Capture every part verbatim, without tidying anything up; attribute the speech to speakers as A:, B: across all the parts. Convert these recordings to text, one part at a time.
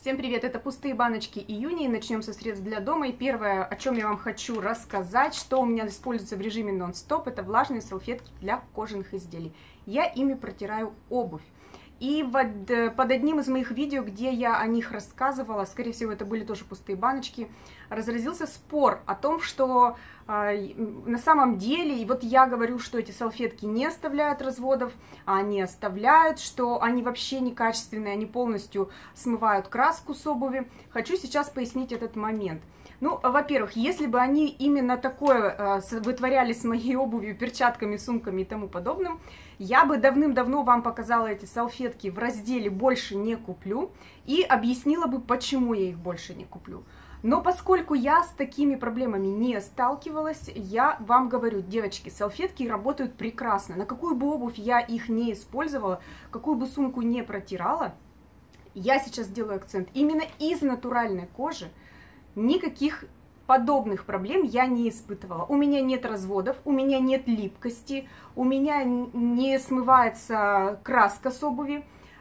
A: Всем привет, это пустые баночки июня, и начнем со средств для дома. И первое, о чем я вам хочу рассказать, что у меня используется в режиме нон-стоп, это влажные салфетки для кожаных изделий. Я ими протираю обувь. И под, под одним из моих видео, где я о них рассказывала, скорее всего, это были тоже пустые баночки, разразился спор о том, что э, на самом деле, и вот я говорю, что эти салфетки не оставляют разводов, а они оставляют, что они вообще некачественные, они полностью смывают краску с обуви. Хочу сейчас пояснить этот момент. Ну, во-первых, если бы они именно такое э, вытворяли с моей обувью, перчатками, сумками и тому подобным, я бы давным-давно вам показала эти салфетки в разделе «Больше не куплю» и объяснила бы, почему я их больше не куплю. Но поскольку я с такими проблемами не сталкивалась, я вам говорю, девочки, салфетки работают прекрасно. На какую бы обувь я их не использовала, какую бы сумку не протирала, я сейчас делаю акцент именно из натуральной кожи. Никаких подобных проблем я не испытывала. У меня нет разводов, у меня нет липкости, у меня не смывается краска с обуви.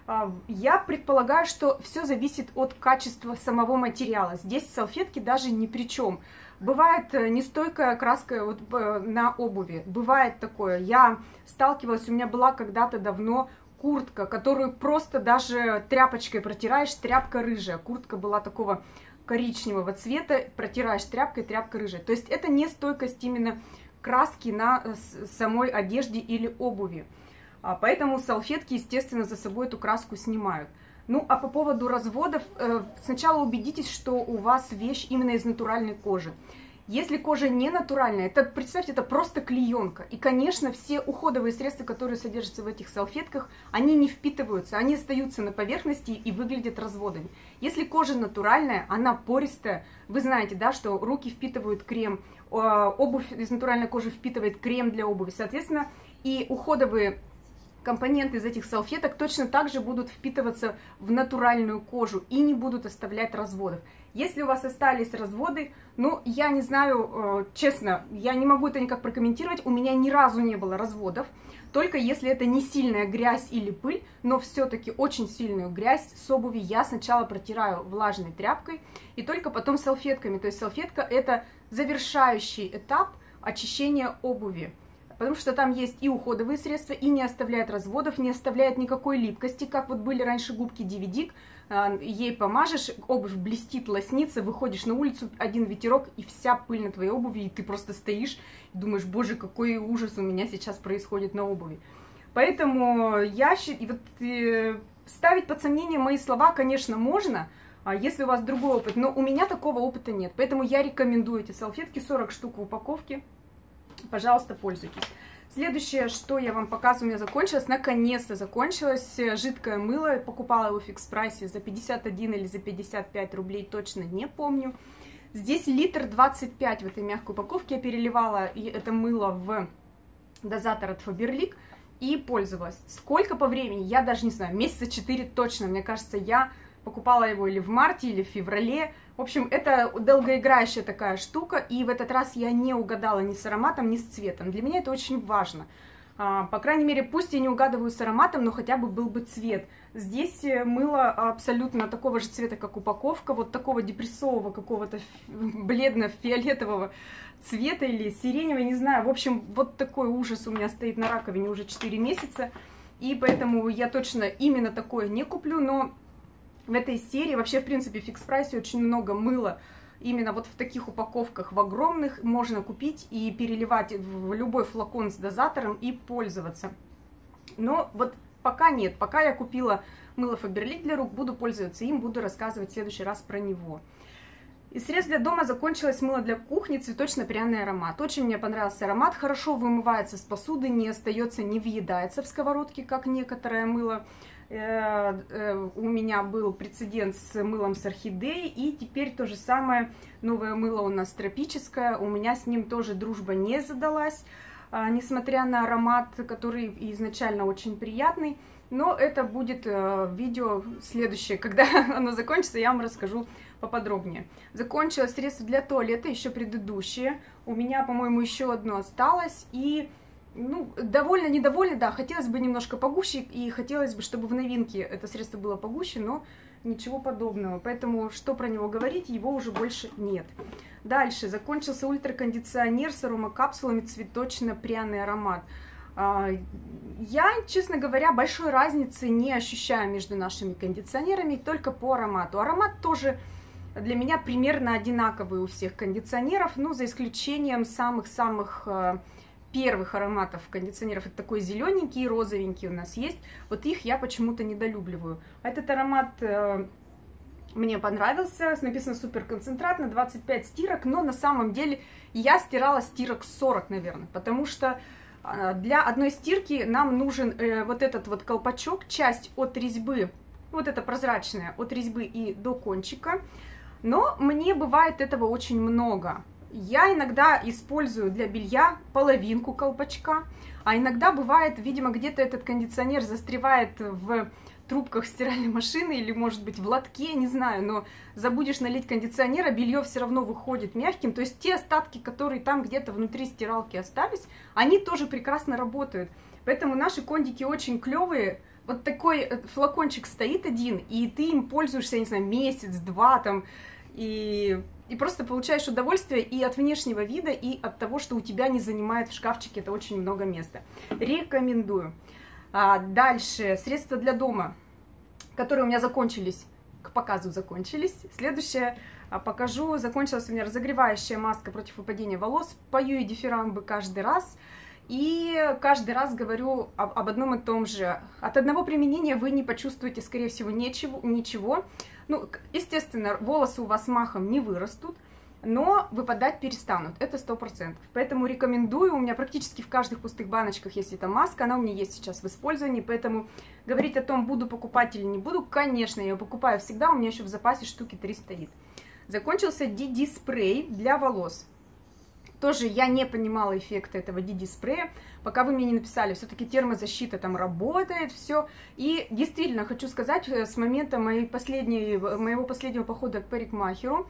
A: Я предполагаю, что все зависит от качества самого материала. Здесь салфетки даже ни при чем. Бывает нестойкая краска вот на обуви, бывает такое. Я сталкивалась, у меня была когда-то давно куртка, которую просто даже тряпочкой протираешь, тряпка рыжая. Куртка была такого коричневого цвета, протираешь тряпкой, тряпка рыжая. То есть это не стойкость именно краски на самой одежде или обуви. Поэтому салфетки, естественно, за собой эту краску снимают. Ну, а по поводу разводов, сначала убедитесь, что у вас вещь именно из натуральной кожи. Если кожа не натуральная, это, представьте, это просто клеенка. И, конечно, все уходовые средства, которые содержатся в этих салфетках, они не впитываются, они остаются на поверхности и выглядят разводами. Если кожа натуральная, она пористая, вы знаете, да, что руки впитывают крем, обувь из натуральной кожи впитывает крем для обуви, соответственно, и уходовые компоненты из этих салфеток точно так же будут впитываться в натуральную кожу и не будут оставлять разводов. Если у вас остались разводы, ну, я не знаю, э, честно, я не могу это никак прокомментировать, у меня ни разу не было разводов, только если это не сильная грязь или пыль, но все-таки очень сильную грязь с обуви я сначала протираю влажной тряпкой и только потом салфетками, то есть салфетка это завершающий этап очищения обуви. Потому что там есть и уходовые средства, и не оставляет разводов, не оставляет никакой липкости, как вот были раньше губки ди ви ди, ей помажешь, обувь блестит, лоснится, выходишь на улицу, один ветерок, и вся пыль на твоей обуви, и ты просто стоишь и думаешь, боже, какой ужас у меня сейчас происходит на обуви. Поэтому я считаю, вот, э, ставить под сомнение мои слова, конечно, можно, если у вас другой опыт, но у меня такого опыта нет, поэтому я рекомендую эти салфетки, сорок штук в упаковке. Пожалуйста, пользуйтесь. Следующее, что я вам показываю, у меня закончилось, наконец-то закончилось жидкое мыло. Покупала его в фикс прайсе за пятьдесят один или за пятьдесят пять рублей, точно не помню. Здесь литр двадцать пять в этой мягкой упаковке. Я переливала это мыло в дозатор от Faberlic и пользовалась. Сколько по времени, я даже не знаю, месяца четыре точно. Мне кажется, я покупала его или в марте, или в феврале. В общем, это долгоиграющая такая штука, и в этот раз я не угадала ни с ароматом, ни с цветом. Для меня это очень важно. По крайней мере, пусть я не угадываю с ароматом, но хотя бы был бы цвет. Здесь мыло абсолютно такого же цвета, как упаковка, вот такого депрессового, какого-то бледно-фиолетового цвета или сиреневого, не знаю. В общем, вот такой ужас у меня стоит на раковине уже четыре месяца, и поэтому я точно именно такое не куплю, но в этой серии, вообще, в принципе, в фикс прайсе очень много мыла именно вот в таких упаковках, в огромных, можно купить и переливать в любой флакон с дозатором и пользоваться. Но вот пока нет, пока я купила мыло Faberlic для рук, буду пользоваться им, буду рассказывать в следующий раз про него. Из средств для дома закончилось мыло для кухни, цветочно-пряный аромат. Очень мне понравился аромат, хорошо вымывается с посуды, не остается, не въедается в сковородке, как некоторое мыло. У меня был прецедент с мылом с орхидеей, и теперь то же самое, новое мыло у нас тропическое, у меня с ним тоже дружба не задалась, несмотря на аромат, который изначально очень приятный, но это будет видео следующее, когда оно закончится, я вам расскажу поподробнее. Закончилось средство для туалета, еще предыдущее, у меня, по-моему, еще одно осталось, и ну, довольно, недовольна, да, хотелось бы немножко погуще, и хотелось бы, чтобы в новинке это средство было погуще, но ничего подобного. Поэтому, что про него говорить, его уже больше нет. Дальше, закончился ультракондиционер с аромакапсулами, цветочно-пряный аромат. Я, честно говоря, большой разницы не ощущаю между нашими кондиционерами, только по аромату. Аромат тоже для меня примерно одинаковый у всех кондиционеров, ну, за исключением самых-самых первых ароматов кондиционеров. Это такой зелененький и розовенький у нас есть. Вот их я почему-то недолюбливаю. Этот аромат э, мне понравился. Написано суперконцентрат на двадцать пять стирок, но на самом деле я стирала стирок сорок, наверное, потому что э, для одной стирки нам нужен э, вот этот вот колпачок, часть от резьбы, вот это прозрачная, от резьбы и до кончика. Но мне бывает этого очень много. Я иногда использую для белья половинку колпачка, а иногда бывает, видимо, где-то этот кондиционер застревает в трубках стиральной машины или, может быть, в лотке, не знаю, но забудешь налить кондиционера, белье все равно выходит мягким, то есть те остатки, которые там где-то внутри стиралки остались, они тоже прекрасно работают. Поэтому наши кондики очень клевые. Вот такой флакончик стоит один, и ты им пользуешься, я не знаю, месяц-два там, и... И просто получаешь удовольствие и от внешнего вида, и от того, что у тебя не занимает в шкафчике это очень много места. Рекомендую. А дальше, средства для дома, которые у меня закончились, к показу закончились. Следующее покажу. Закончилась у меня разогревающая маска против выпадения волос. Пою и дифирамбы каждый раз. И каждый раз говорю об, об одном и том же. От одного применения вы не почувствуете, скорее всего, ничего. ничего. Ну, естественно, волосы у вас махом не вырастут, но выпадать перестанут, это сто процентов. Поэтому рекомендую, у меня практически в каждых пустых баночках есть эта маска, она у меня есть сейчас в использовании, поэтому говорить о том, буду покупать или не буду, конечно, я ее покупаю всегда, у меня еще в запасе штуки три стоит. Закончился ди ди-спрей для волос. Тоже я не понимала эффекта этого ди ди-спрея, пока вы мне не написали, все-таки термозащита там работает, все. И действительно, хочу сказать, с момента моей последней, моего последнего похода к парикмахеру,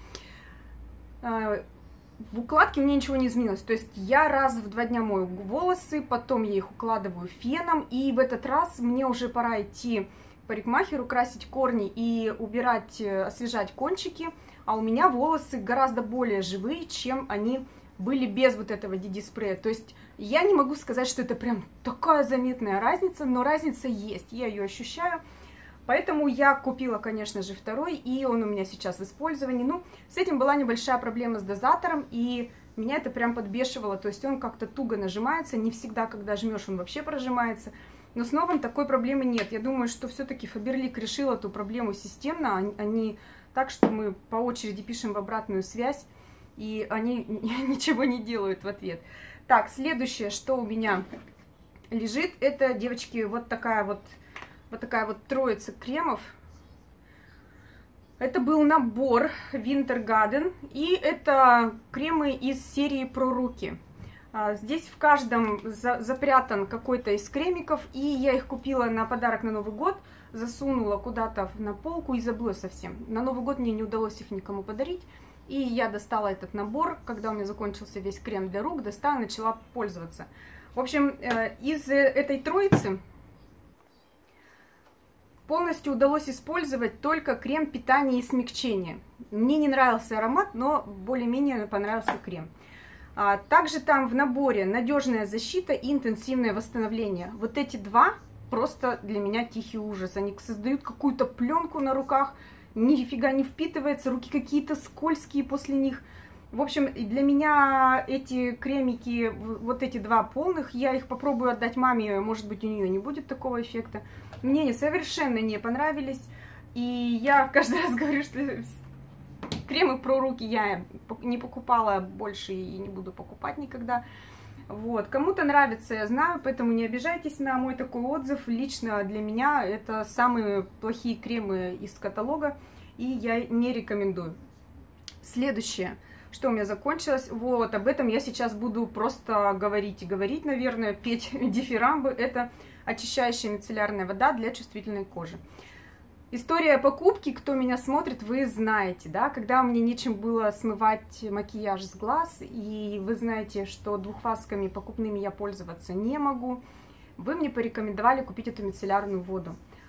A: э, в укладке у меня ничего не изменилось. То есть я раз в два дня мою волосы, потом я их укладываю феном, и в этот раз мне уже пора идти к парикмахеру, красить корни и убирать, освежать кончики, а у меня волосы гораздо более живые, чем они были без вот этого ди ди-спрея. То есть я не могу сказать, что это прям такая заметная разница, но разница есть, я ее ощущаю. Поэтому я купила, конечно же, второй, и он у меня сейчас в использовании. Ну, с этим была небольшая проблема с дозатором, и меня это прям подбешивало. То есть он как-то туго нажимается, не всегда, когда жмешь, он вообще прожимается. Но с новым такой проблемы нет. Я думаю, что все-таки Faberlic решил эту проблему системно, а не так, что мы по очереди пишем в обратную связь, и они ничего не делают в ответ. Так, следующее, что у меня лежит, это, девочки, вот такая вот, вот такая вот троица кремов. Это был набор Winter Garden, и это кремы из серии про руки. Здесь в каждом за, запрятан какой-то из кремиков, и я их купила на подарок на Новый год, засунула куда-то на полку и забыла совсем. На Новый год мне не удалось их никому подарить. И я достала этот набор, когда у меня закончился весь крем для рук, достала и начала пользоваться. В общем, из этой троицы полностью удалось использовать только крем питания и смягчения. Мне не нравился аромат, но более-менее понравился крем. Также там в наборе надежная защита и интенсивное восстановление. Вот эти два просто для меня тихий ужас. Они создают какую-то пленку на руках, нифига не впитывается, руки какие-то скользкие после них. В общем, для меня эти кремики, вот эти два полных, я их попробую отдать маме, может быть, у нее не будет такого эффекта. Мне они совершенно не понравились, и я каждый раз говорю, что кремы про руки я не покупала больше и не буду покупать никогда. Вот, кому-то нравится, я знаю, поэтому не обижайтесь на мой такой отзыв. Лично для меня это самые плохие кремы из каталога, и я не рекомендую. Следующее, что у меня закончилось, вот, об этом я сейчас буду просто говорить и говорить, наверное, петь дифирамбы. Это очищающая мицеллярная вода для чувствительной кожи. История покупки, кто меня смотрит, вы знаете, да, когда мне нечем было смывать макияж с глаз, и вы знаете, что двухфазками покупными я пользоваться не могу, вы мне порекомендовали купить эту мицеллярную воду.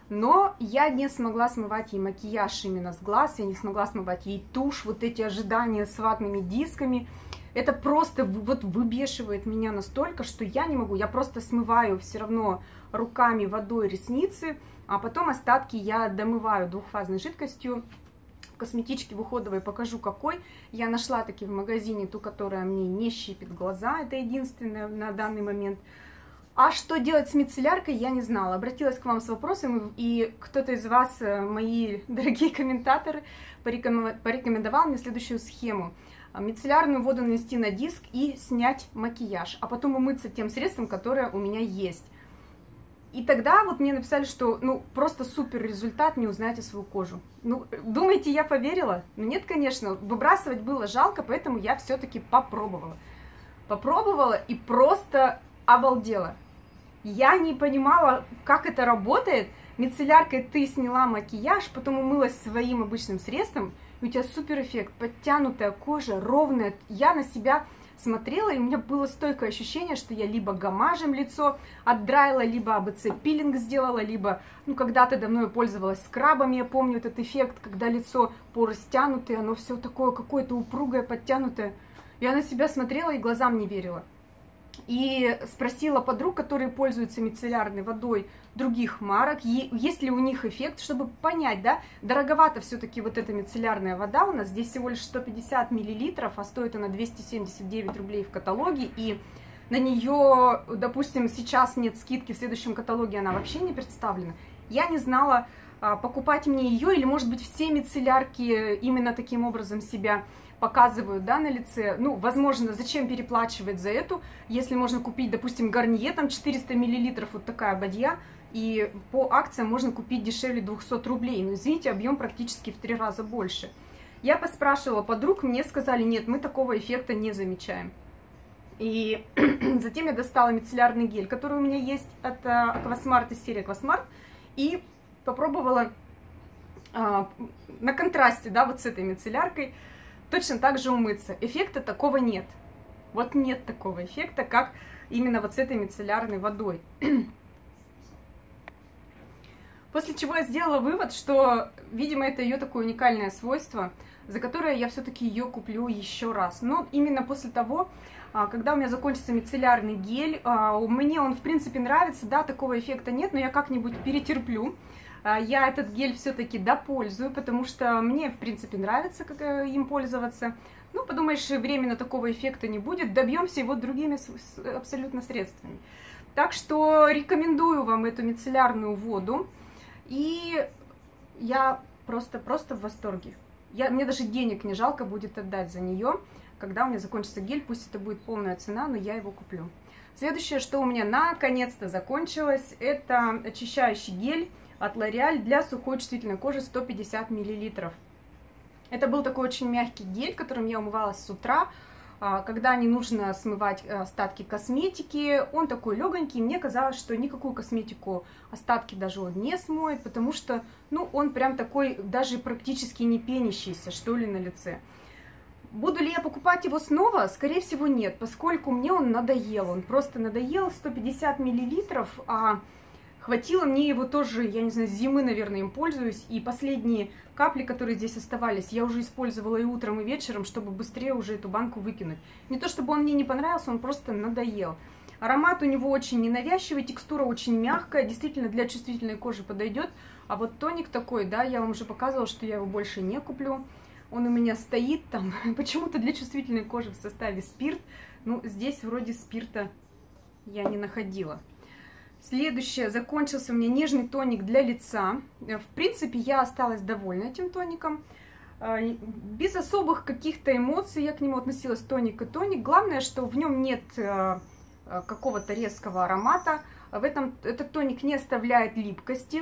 A: Но я не смогла смывать ей макияж именно с глаз, я не смогла смывать ей тушь, вот эти ожидания с ватными дисками. Это просто вот выбешивает меня настолько, что я не могу. Я просто смываю все равно руками водой ресницы, а потом остатки я домываю двухфазной жидкостью. В косметичке в уходовой покажу какой. Я нашла таки в магазине ту, которая мне не щипит глаза. Это единственное на данный момент. А что делать с мицелляркой, я не знала. Обратилась к вам с вопросом, и кто-то из вас, мои дорогие комментаторы, порекомендовал мне следующую схему. Мицеллярную воду нанести на диск и снять макияж, а потом умыться тем средством, которое у меня есть. И тогда вот мне написали, что ну просто супер результат, не узнаете свою кожу. Ну, думаете, я поверила? Ну нет, конечно, выбрасывать было жалко, поэтому я все-таки попробовала. Попробовала и просто обалдела. Я не понимала, как это работает. Мицелляркой ты сняла макияж, потом умылась своим обычным средством, и у тебя супер эффект, подтянутая кожа, ровная. Я на себя смотрела, и у меня было стойкое ощущение, что я либо гамажем лицо отдраила, либо а бэ цэ-пилинг сделала, либо, ну, когда-то давно я пользовалась скрабами, я помню этот эффект, когда лицо поры стянутые, оно все такое какое-то упругое, подтянутое. Я на себя смотрела и глазам не верила. И спросила подруг, которые пользуются мицеллярной водой других марок, есть ли у них эффект, чтобы понять, да, дороговато все-таки вот эта мицеллярная вода у нас, здесь всего лишь сто пятьдесят миллилитров, а стоит она двести семьдесят девять рублей в каталоге, и на нее, допустим, сейчас нет скидки, в следующем каталоге она вообще не представлена. Я не знала, покупать мне ее, или, может быть, все мицеллярки именно таким образом себя показывают, да, на лице. Ну, возможно, зачем переплачивать за эту, если можно купить, допустим, Гарнье, там четыреста миллилитров, вот такая бадья, и по акциям можно купить дешевле двухсот рублей. Но, извините, объем практически в три раза больше. Я поспрашивала подруг, мне сказали, нет, мы такого эффекта не замечаем. И затем я достала мицеллярный гель, который у меня есть от Aquasmart, из серии Aquasmart, и попробовала а, на контрасте, да, вот с этой мицелляркой точно так же умыться. Эффекта такого нет. Вот нет такого эффекта, как именно вот с этой мицеллярной водой. После чего я сделала вывод, что, видимо, это ее такое уникальное свойство, за которое я все-таки ее куплю еще раз. Но именно после того, когда у меня закончится мицеллярный гель, мне он, в принципе, нравится, да, такого эффекта нет, но я как-нибудь перетерплю. Я этот гель все-таки допользую, потому что мне, в принципе, нравится как им пользоваться. Ну, подумаешь, временно такого эффекта не будет, добьемся его другими абсолютно средствами. Так что рекомендую вам эту мицеллярную воду, и я просто-просто в восторге. Я, мне даже денег не жалко будет отдать за нее, когда у меня закончится гель, пусть это будет полная цена, но я его куплю. Следующее, что у меня наконец-то закончилось, это очищающий гель от L'Oréal для сухой чувствительной кожи сто пятьдесят миллилитров. Это был такой очень мягкий гель, которым я умывалась с утра, когда не нужно смывать остатки косметики. Он такой легонький, мне казалось, что никакую косметику остатки даже он не смоет, потому что, ну, он прям такой даже практически не пенящийся, что ли, на лице. Буду ли я покупать его снова? Скорее всего, нет, поскольку мне он надоел. Он просто надоел, сто пятьдесят миллилитров, а хватило мне его тоже, я не знаю, с зимы, наверное, им пользуюсь. И последние капли, которые здесь оставались, я уже использовала и утром, и вечером, чтобы быстрее уже эту банку выкинуть. Не то чтобы он мне не понравился, он просто надоел. Аромат у него очень ненавязчивый, текстура очень мягкая, действительно для чувствительной кожи подойдет. А вот тоник такой, да, я вам уже показывала, что я его больше не куплю. Он у меня стоит там, почему-то для чувствительной кожи в составе спирт. Ну, здесь вроде спирта я не находила. Следующее, закончился у меня нежный тоник для лица. В принципе, я осталась довольна этим тоником. Без особых каких-то эмоций я к нему относилась, тоник и тоник. Главное, что в нем нет какого-то резкого аромата. В этом этот тоник не оставляет липкости.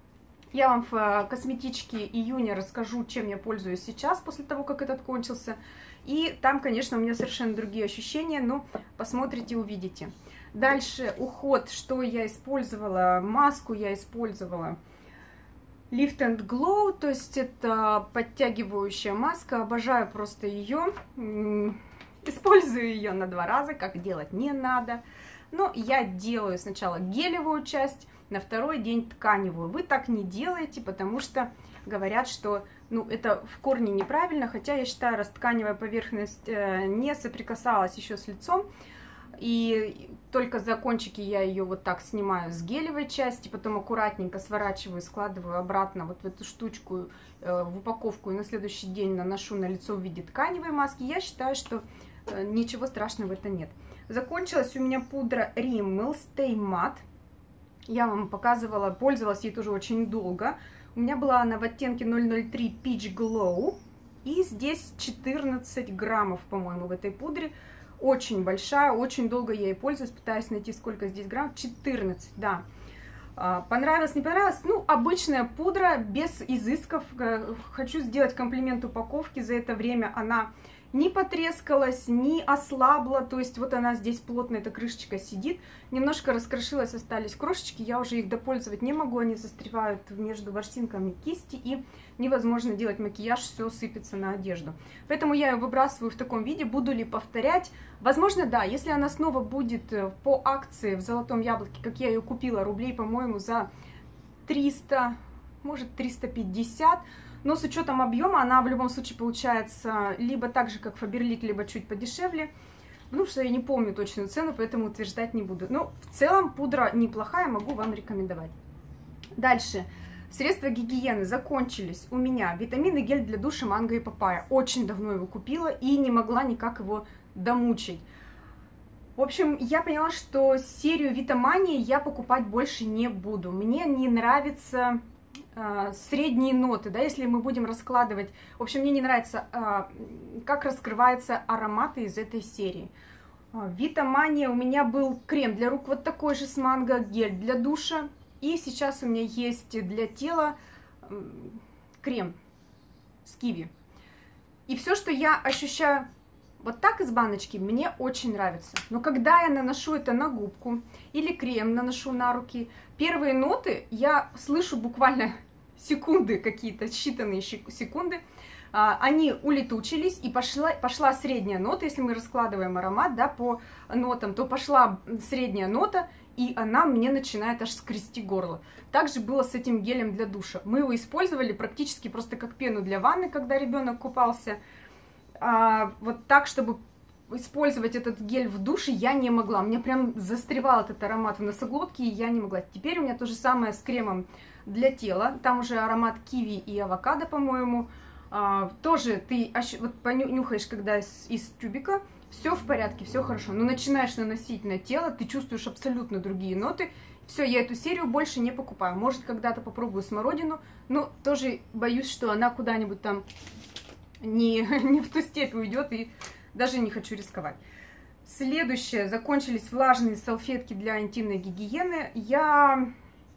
A: Я вам в косметичке июня расскажу, чем я пользуюсь сейчас, после того, как этот кончился. И там, конечно, у меня совершенно другие ощущения, но посмотрите, увидите. Дальше уход, что я использовала, маску я использовала Lift and Glow, то есть это подтягивающая маска, обожаю просто ее, использую ее на два раза, как делать не надо. Но я делаю сначала гелевую часть, на второй день тканевую. Вы так не делаете, потому что говорят, что ну, это в корне неправильно, хотя я считаю, раз тканевая поверхность э, не соприкасалась еще с лицом, и только за кончики я ее вот так снимаю с гелевой части, потом аккуратненько сворачиваю, складываю обратно вот в эту штучку, э, в упаковку, и на следующий день наношу на лицо в виде тканевой маски, я считаю, что э, ничего страшного в этом нет. Закончилась у меня пудра Rimmel Stay Matte. Я вам показывала, пользовалась ей тоже очень долго. У меня была она в оттенке ноль ноль три Peach Glow. И здесь четырнадцать граммов, по-моему, в этой пудре. Очень большая, очень долго я ей пользуюсь, пытаюсь найти, сколько здесь грамм. четырнадцать, да. Понравилось, не понравилось? Ну, обычная пудра, без изысков. Хочу сделать комплимент упаковке. За это время она не потрескалась, не ослабла. То есть вот она здесь плотно, эта крышечка сидит. Немножко раскрошилась, остались крошечки. Я уже их допользовать не могу. Они застревают между ворсинками кисти. И невозможно делать макияж, все сыпется на одежду. Поэтому я ее выбрасываю в таком виде. Буду ли повторять? Возможно, да. Если она снова будет по акции в Золотом Яблоке, как я ее купила, рублей, по-моему, за триста, может триста пятьдесят. Но с учетом объема она в любом случае получается либо так же, как Faberlic, либо чуть подешевле. Ну, что я не помню точную цену, поэтому утверждать не буду. Но в целом пудра неплохая, могу вам рекомендовать. Дальше. Средства гигиены закончились у меня. Витаминный гель для душа манго и папайя. Очень давно его купила и не могла никак его домучить. В общем, я поняла, что серию Витамании я покупать больше не буду. Мне не нравится э, средние ноты, да, если мы будем раскладывать. В общем, мне не нравится, э, как раскрываются ароматы из этой серии. Витамания, у меня был крем для рук вот такой же с манго, гель для душа. И сейчас у меня есть для тела э, крем с киви. И все, что я ощущаю вот так из баночки, мне очень нравится. Но когда я наношу это на губку или крем наношу на руки, первые ноты я слышу буквально секунды какие-то, считанные секунды. Они улетучились, и пошла, пошла средняя нота. Если мы раскладываем аромат, да, по нотам, то пошла средняя нота, и она мне начинает аж скрести горло. Также было с этим гелем для душа. Мы его использовали практически просто как пену для ванны, когда ребенок купался. А, вот так, чтобы использовать этот гель в душе, я не могла. Мне прям застревал этот аромат в носоглотке, и я не могла. Теперь у меня то же самое с кремом для тела. Там уже аромат киви и авокадо, по-моему. А, тоже ты вот понюхаешь, когда из, из тюбика, все в порядке, все хорошо. Но начинаешь наносить на тело, ты чувствуешь абсолютно другие ноты. Все, я эту серию больше не покупаю. Может, когда-то попробую смородину, но тоже боюсь, что она куда-нибудь там не, не в ту степь уйдет, и даже не хочу рисковать. Следующее. Закончились влажные салфетки для интимной гигиены. Я...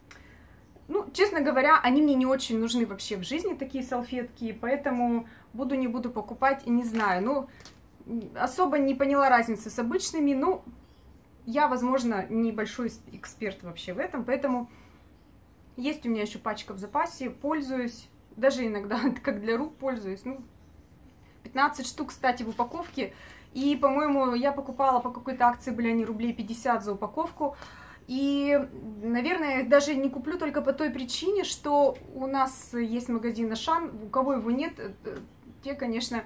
A: Ну, честно говоря, они мне не очень нужны вообще в жизни, такие салфетки, поэтому буду, не буду покупать, не знаю. Ну, особо не поняла разницы с обычными, ну, я, возможно, небольшой эксперт вообще в этом, поэтому есть у меня еще пачка в запасе, пользуюсь, даже иногда как для рук пользуюсь, ну, пятнадцать штук, кстати, в упаковке, и, по-моему, я покупала по какой-то акции, были они рублей пятьдесят за упаковку. И, наверное, даже не куплю только по той причине, что у нас есть магазин Ашан, у кого его нет, те, конечно,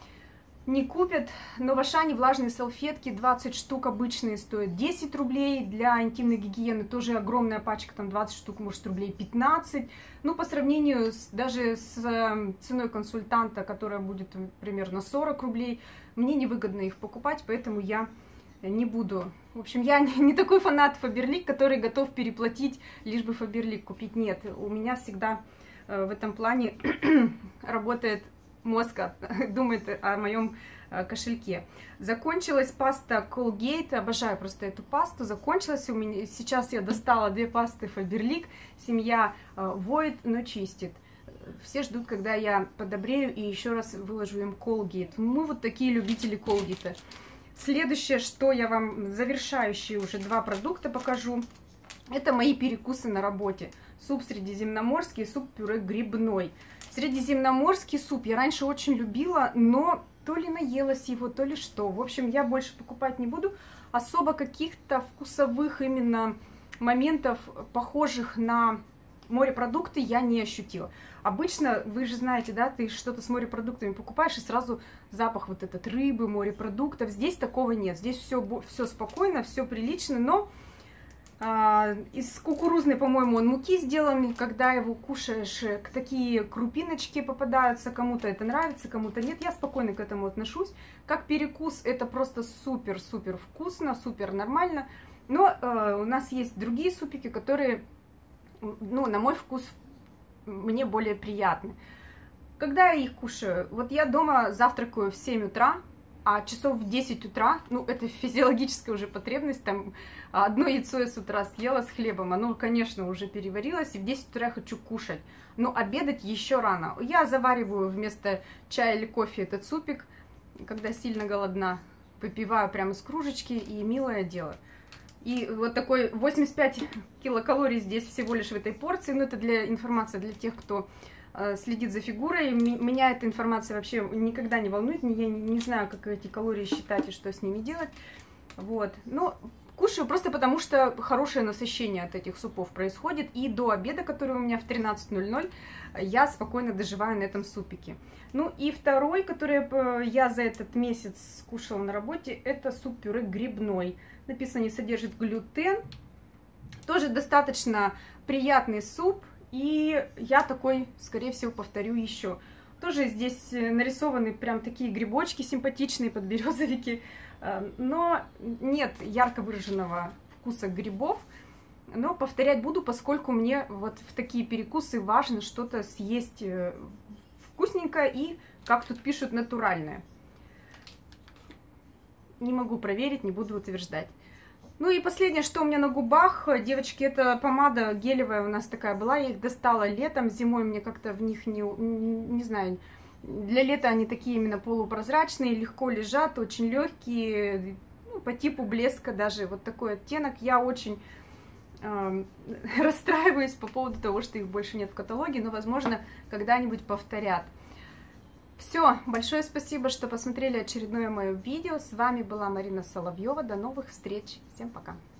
A: не купят. Но в Ашане влажные салфетки, двадцать штук обычные, стоят десять рублей, для интимной гигиены тоже огромная пачка, там двадцать штук, может, рублей пятнадцать. Ну, по сравнению с, даже с ценой консультанта, которая будет примерно сорок рублей, мне невыгодно их покупать, поэтому я не буду. В общем, я не, не такой фанат Faberlic, который готов переплатить, лишь бы Faberlic купить. Нет, у меня всегда э, в этом плане работает мозг, думает о моем э, кошельке. Закончилась паста Colgate, обожаю просто эту пасту. Закончилась у меня, сейчас я достала две пасты Faberlic, семья э, воет, но чистит. Все ждут, когда я подобрею и еще раз выложу им Colgate. Мы вот такие любители Colgate. Следующее, что я вам, завершающие уже два продукта покажу, это мои перекусы на работе. Суп средиземноморский и суп-пюре грибной. Средиземноморский суп я раньше очень любила, но то ли наелась его, то ли что. В общем, я больше покупать не буду. Особо каких-то вкусовых именно моментов, похожих на морепродукты, я не ощутила. Обычно, вы же знаете, да, ты что-то с морепродуктами покупаешь, и сразу запах вот этот рыбы, морепродуктов. Здесь такого нет. Здесь все, все спокойно, все прилично, но а, из кукурузной, по-моему, он муки сделан. Когда его кушаешь, такие крупиночки попадаются. Кому-то это нравится, кому-то нет. Я спокойно к этому отношусь. Как перекус это просто супер-супер вкусно, супер нормально. Но э, у нас есть другие супики, которые, ну, на мой вкус, мне более приятны. Когда я их кушаю? Вот я дома завтракаю в семь утра, а часов в десять утра, ну, это физиологическая уже потребность, там, одно яйцо я с утра съела с хлебом, оно, конечно, уже переварилось, и в десять утра я хочу кушать. Но обедать еще рано. Я завариваю вместо чая или кофе этот супик, когда сильно голодна, выпиваю прямо из кружечки, и милое дело. И вот такой восемьдесят пять килокалорий здесь всего лишь в этой порции. Но это для информации для тех, кто э, следит за фигурой. М меня эта информация вообще никогда не волнует. Я не, не знаю, как эти калории считать и что с ними делать. Вот. Но кушаю просто потому, что хорошее насыщение от этих супов происходит. И до обеда, который у меня в тринадцать ноль ноль, я спокойно доживаю на этом супике. Ну и второй, который я за этот месяц скушала на работе, это суп-пюре грибной. Написано, не содержит глютен. Тоже достаточно приятный суп. И я такой, скорее всего, повторю еще. Тоже здесь нарисованы прям такие грибочки симпатичные, подберезовики. Но нет ярко выраженного вкуса грибов. Но повторять буду, поскольку мне вот в такие перекусы важно что-то съесть вкусненькое и, как тут пишут, натуральное. Не могу проверить, не буду утверждать. Ну и последнее, что у меня на губах, девочки, это помада гелевая у нас такая была. Я их достала летом, зимой мне как-то в них не, не знаю, для лета они такие именно полупрозрачные, легко лежат, очень легкие, ну, по типу блеска даже. Вот такой оттенок. Я очень э, расстраиваюсь по поводу того, что их больше нет в каталоге, но, возможно, когда-нибудь повторят. Все, большое спасибо, что посмотрели очередное мое видео. С вами была Марина Соловьева. До новых встреч. Всем пока.